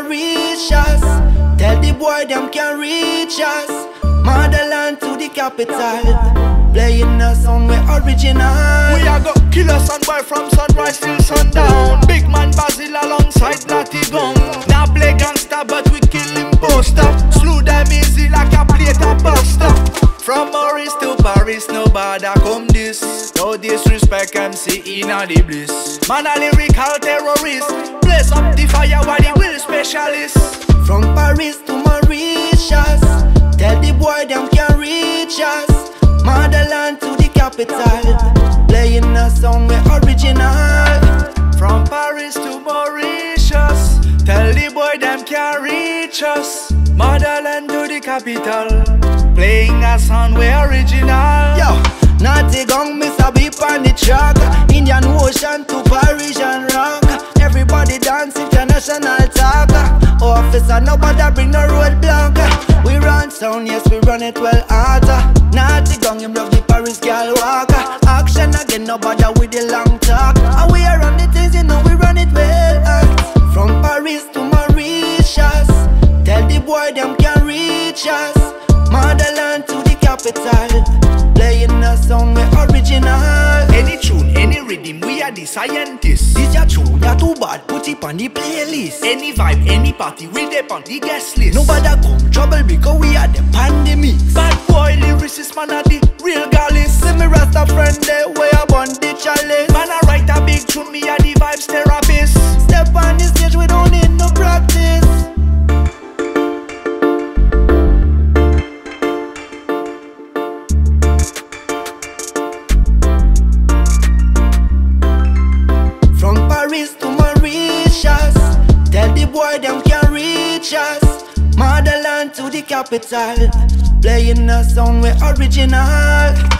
Mauritius. Tell the boy them can reach us. Motherland to the capital, playing a song we original. We a go kill a son boy from sunrise till sundown. Big man Basil alongside Natty Gun. Now play gangster but we kill imposter. Slew them easy like a plate of pasta. From Maurice to Paris, nobody come this. No disrespect, MC inna the bliss. Man a lyrical terrorist. Blaze up the fire while the will specialist. From Paris to Mauritius, tell the boy them can reach us. Motherland to the capital, playing a song we original. From Paris to Mauritius, tell the boy them can reach us. Motherland to the capital, playing a song we original. Yo, Natty Gun, Mr. Beep on the track. Indian Ocean to Parisian rock. Everybody dance international talk. Officer, nobody bring no roadblock. We run sound, yes, we run it well harder. Natty Gun, him love the Paris girl walk. Action again, nobody with the long talk. And we are on the things, you know we run it well. From Paris to Mauritius, tell the boy them can reach us. Motherland to the capital, playing a song we original. Any tune, any rhythm, we are the scientists. This ya tune, ya too bad, put it on the playlist. Any vibe, any party, we dey on the guest list. Nobody come trouble because we are the pandemic. Bad boy lyricist, man are the real gallus. See me Rasta friend there, where I born the chalice. Man I write a big tune, me are the vibes therapist. Step on the stage, we don't need no practice. From Paris to Mauritius, tell the boy them can reach us. Motherland to the capital, playing a song we original.